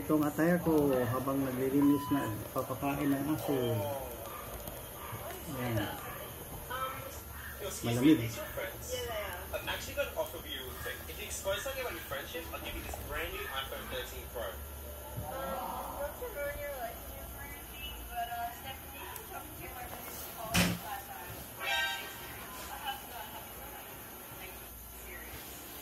itong attire ko habang naglilinis na papakain ng aso. Ayan. Malamig. I'm actually going to offer you a thing. If you expose something about your friendship, I'll give you this brand new iPhone 13 Pro. Not to ruin your relationship or anything, but Stephanie was talking to my friend's college last time. I have to like serious.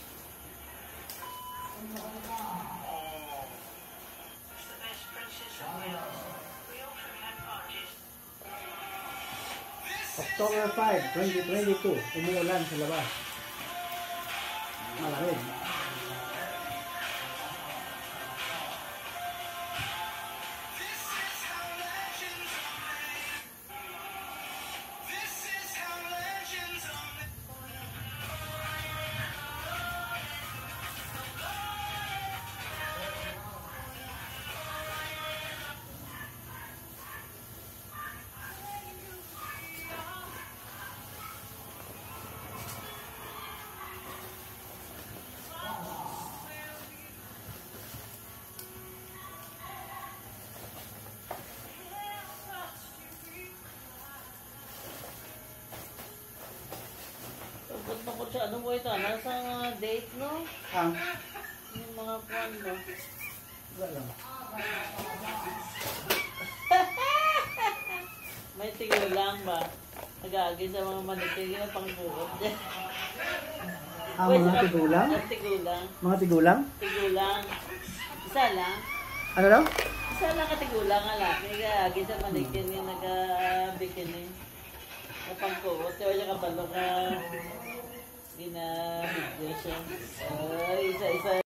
It's the best princess of Wales. We often had parties. October 5, 2022. Umuulan sa labas. Malamig. Ba't siya? Ano mo ito? Nasa date, no? Yung mga kwan ba? Wala lang. May tigulang ba? Nag-aagay sa mga manitig na pangbuot dyan. Mga tigulang? Tigulang. Mga tigulang? Tigulang. Isa lang. Ano daw? Isa lang ka tigulang nga lang. Nag-aagay sa manitig na nag-bikini. Napangbuot. Kaya siya kabalo ka. Ginahidyo siya. Ay, isa-isa.